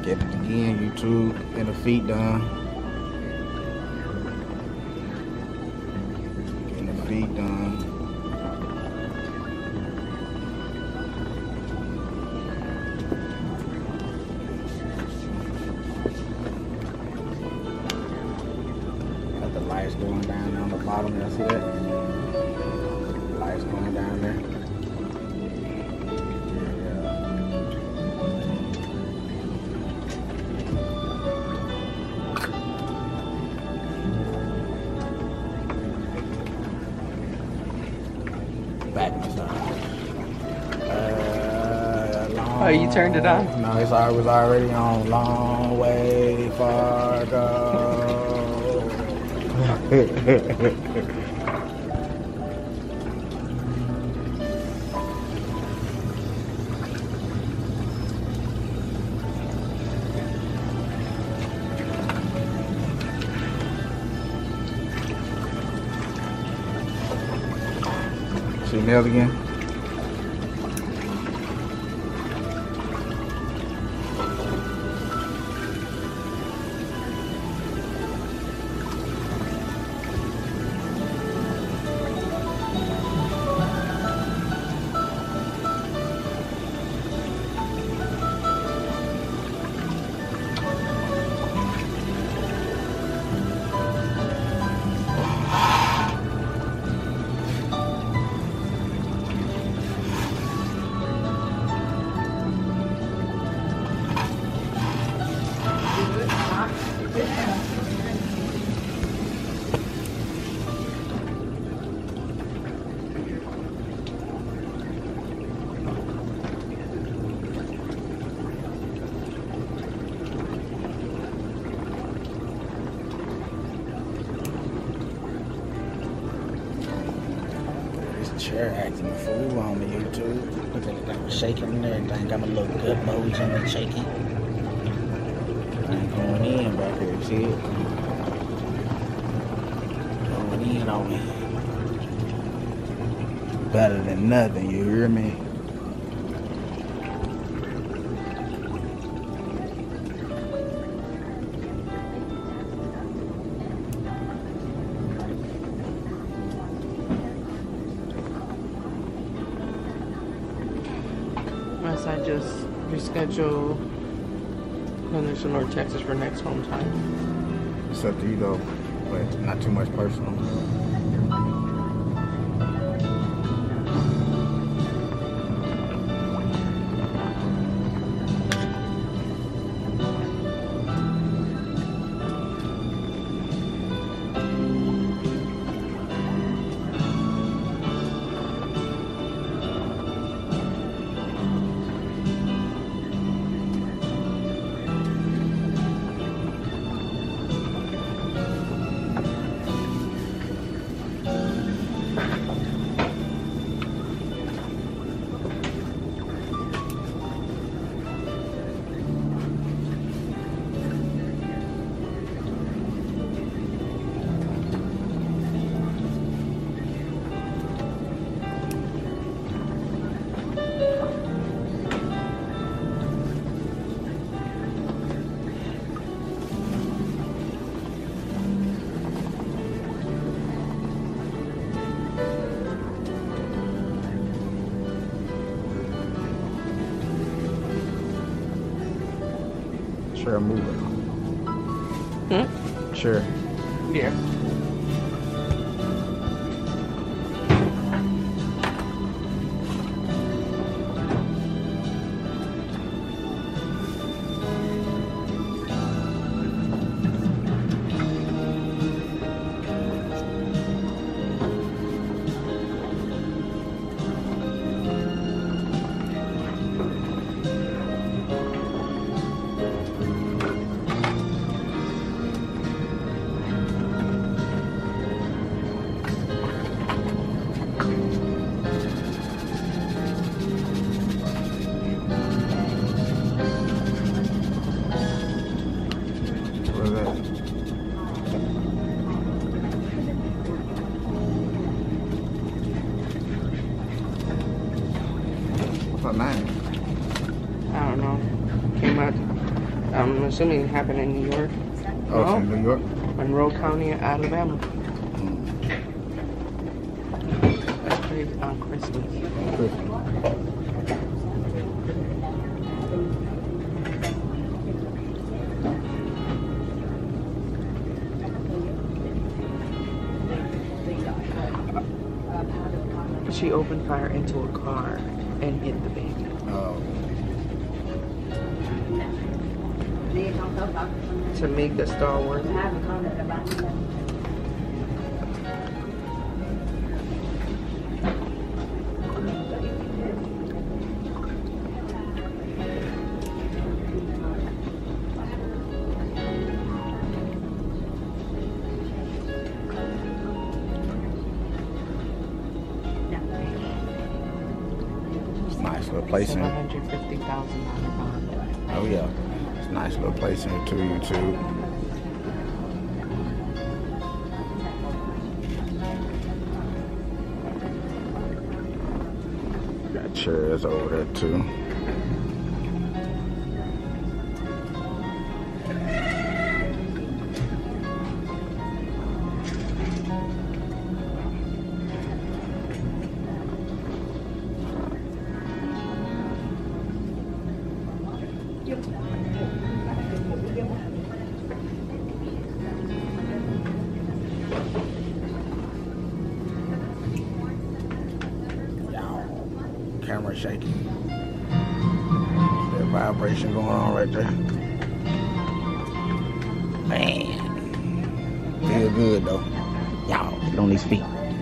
Get it again, YouTube, and the feet done. Getting the feet done. Got the lights going down on the bottom, you see that? Lights going down there. Oh, you turned it on? No, it was already on. Long way far go. See nails again? Chair acting a fool on the YouTube. Look at it, was shaking and everything. Got my little gut bulge in the shaking. Ain't going in back here, see it? Going in on me. Better than nothing, you hear me? I just reschedule London to North Texas for next home time. It's up to you though, but not too much personal. Sure, move it. Hmm? Sure. Yeah. What's her name? I don't know. Came out. I I'm assuming it happened in New York. Oh, it's in New York? Monroe County, Alabama. That's crazy on Christmas. She opened fire into a car and hit the baby. Oh. To make the Star Wars. Nice little place in $750,000 bond. Oh yeah. It's a nice little place in the YouTube. Got chairs over there too. Camera shaking. That vibration going on right there. Man. Feel good though. Y'all, get on these feet.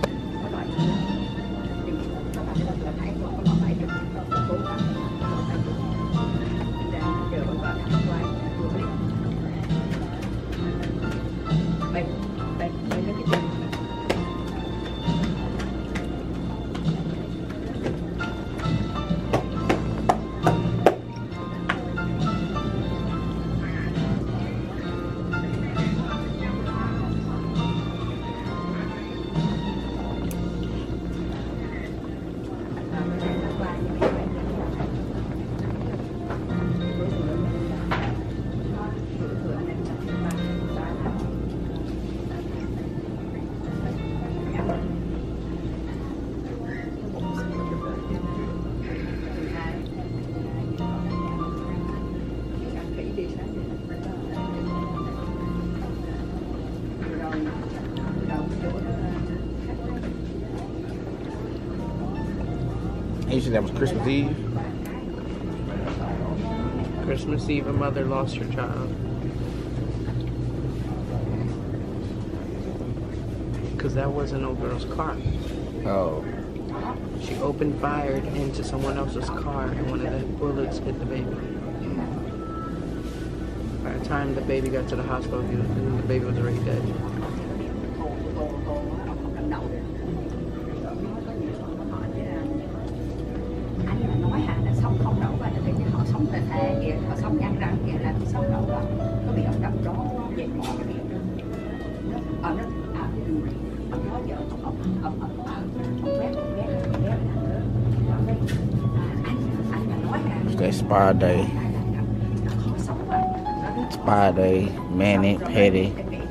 You said that was Christmas Eve? Christmas Eve, a mother lost her child. Because that wasn't no girl's car. Oh. She opened fire into someone else's car and one of the bullets hit the baby. By the time the baby got to the hospital, the baby was already dead. That spa day. Spa day, mani, petty.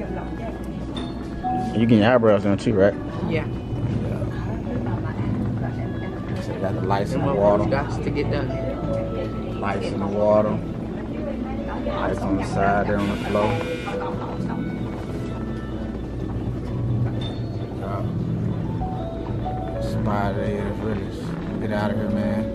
You get your eyebrows done too, right? Yeah. So you got the lights in the What water. got to get done. Lights in the water. Lights on the side there on the floor. Spa day is really. Get out of here, man.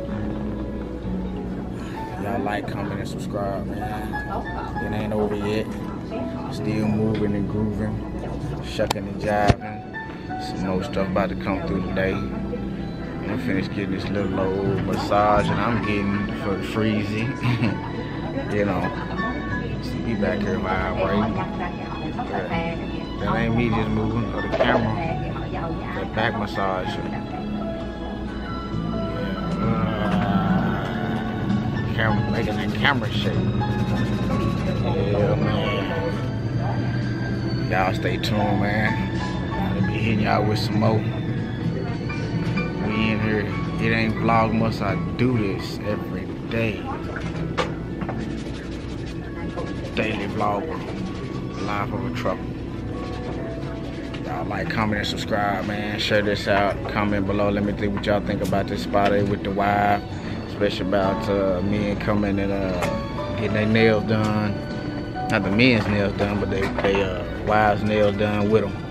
Y'all like, comment, and subscribe, man. It ain't over yet. Still moving and grooving, shucking and jiving. Some more stuff about to come through today. I'm gonna finish getting this little old massage and I'm getting for the freezy. You know, so be back here vibrating. That ain't me just moving, or the camera. That back massage. Camera, making that camera shake. Yeah, man. Y'all stay tuned, man. I'll be hitting y'all with some more. We in here. It ain't Vlogmas. I do this every day. daily vlog crew, life of a trucker. Y'all like, comment, and subscribe, man. Share this out. Comment below. Let me think what y'all think about this spot with the wife, especially about men coming and getting their nails done. Not the men's nails done, but they wives' nails done with them.